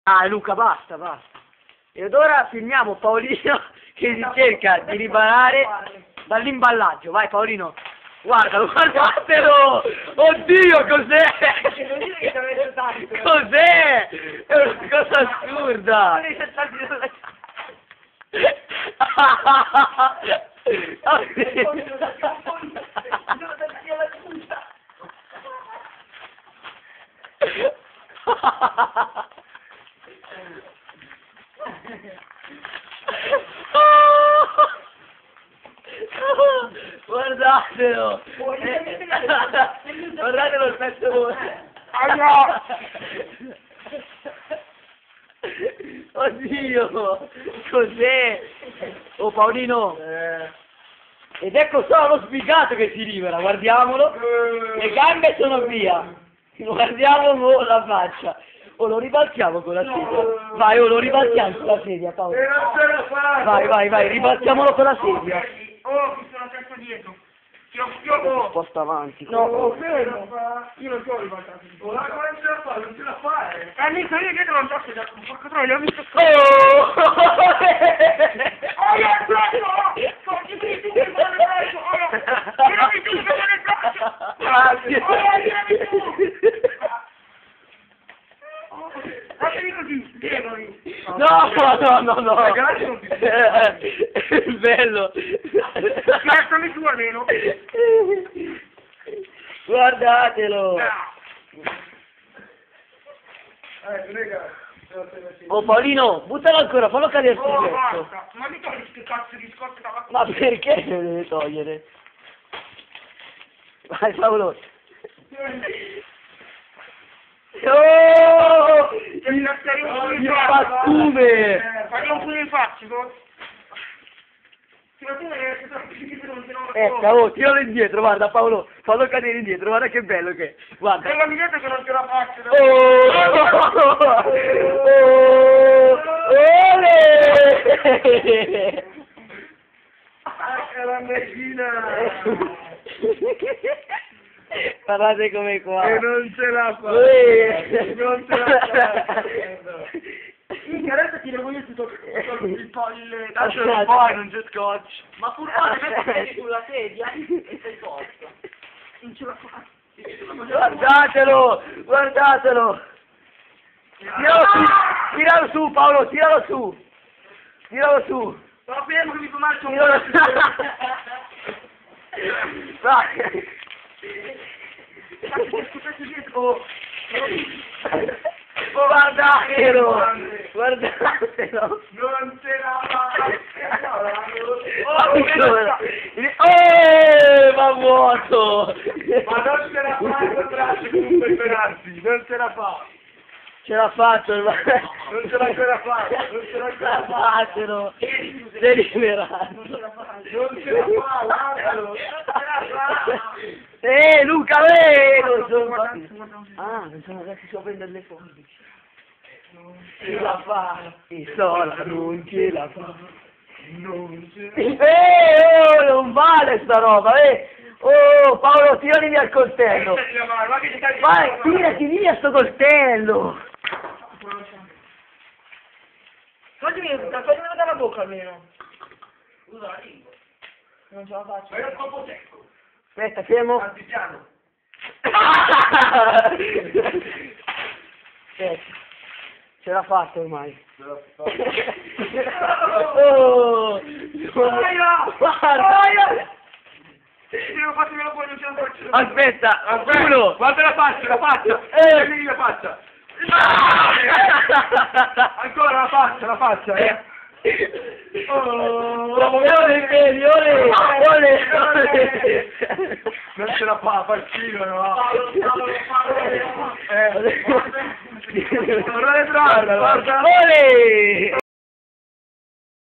Ah, Luca, basta, basta. Ed ora filmiamo Paolino che si cerca di riparare dall'imballaggio. Vai Paolino, guardalo, guardatelo! Oddio, cos'è? Cos'è? È una cosa assurda! Guardatelo! Guardatelo il pezzo! Oddio! Cos'è? Oh Paolino! Ed ecco solo lo sfigato che si libera, guardiamolo! Le gambe sono via! Guardiamo la faccia! O lo ribaltiamo con la sedia? Vai, lo ribaltiamo con la sedia, Paolo! Vai, ribaltiamolo con la sedia! Oh, mi sono sempre dietro. Sposta avanti. No, fermo. Io non so ribaltato. Non ce la fa, non ce la fare. Amico, io dietro non so se da porco troia, li ho visto. Oh! Io ho preso! Forti tu che fare preso! Io mi tu che fare preso! Grazie! Fatemi così, spiegami. No. È bello. Lasciami tu almeno. Guardatelo. Oh Paolino, buttalo ancora, fallo cadere sul letto. Basta. Ma mi togli che cazzo di scorte dalla... Ma perché lo deve togliere? Vai Paolo. Oh! Il pattume! Fagli un pugno in faccia, oh, tiralo indietro, guarda Paolo, fallo cadere indietro, guarda che bello che è, guarda. E mi dite che non ce la faccio. Ole! La medicina! Parlate come qua. E non ce la fa. Non ce la fa. Minchia, adesso ti devo io tutto il poi non c'è scotch. Ma furbone, metti sulla sedia e sei forza. Non ce la fa. Guardatelo! Tiralo su Paolo, tiralo su! Sto fermo che mi fa male il Tiralo su! Vai! Guardatelo! Non ce la fa! Ma vuoto! Ma non ce la fa il braccio comunque i perazzi, non ce la fa! Ce l'ha fatto il Non ce l'ha ancora fatto, non ce l'ha ancora fatto! fatelo! Sei liberato! Non ce la fa, guardalo! Non ce la fa! Luca, non sono non sono andati su a prendere le forbici. Non ce la fa! Isola, non ce la fa! Non ce la Non vale sta roba, Oh, Paolo, tirali via il coltello! Vai, tirati via sto coltello! Toglimi dalla bocca almeno! Usa la lingua! Non ce la faccio! È troppo secco! Aspetta, fermo! Anziano! Aspetta, ce l'ha fatta ormai! Guarda! Devo farmi la buona, non ce la faccio! Aspetta, uno! Guarda la faccia! Vieni la faccia! Ancora la faccia! Ole, vedi, ole! Non ce la fa il filo, no? Guarda le braccia, guarda! Ole!